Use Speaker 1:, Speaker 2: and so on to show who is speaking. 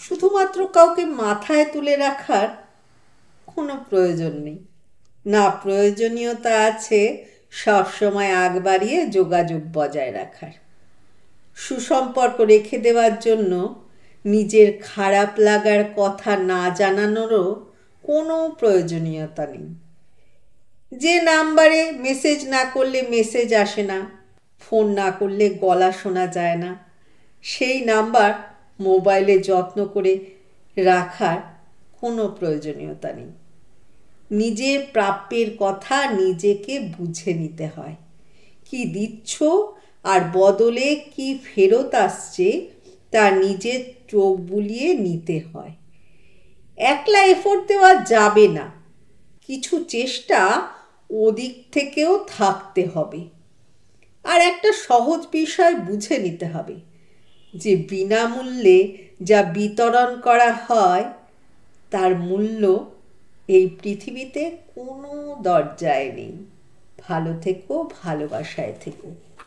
Speaker 1: শুধুমাত্র কাউকে মাথায় তুলে রাখার কোনো প্রয়োজন নেই। না, প্রয়োজনীয়তা আছে সবসময় আগ বাড়িয়ে যোগাযোগ বজায় রাখার। সুসম্পর্ক রেখে দেওয়ার জন্য নিজের খারাপ লাগার কথা না জানানোরও কোনো প্রয়োজনীয়তা নেই। যে নাম্বারে মেসেজ না করলে মেসেজ আসে না, ফোন না করলে গলা শোনা যায় না, সেই নাম্বার মোবাইলে যত্ন করে রাখার কোনো প্রয়োজনীয়তা নেই। নিজের প্রাপ্যের কথা নিজেকে বুঝে নিতে হয়। কি দিচ্ছ আর বদলে কি ফেরত আসছে তা নিজের চোখ বুলিয়ে নিতে হয়। একলা এফোর্ট দেওয়া যাবে না, কিছু চেষ্টা ওদিক থেকেও থাকতে হবে। আর একটা সহজ বিষয় বুঝে নিতে হবে যে বিনামূল্যে যা বিতরণ করা হয় তার মূল্য এই পৃথিবীতে কোনো দরজায় নেই। ভালো থেকো, ভালোবাসায় থেকো।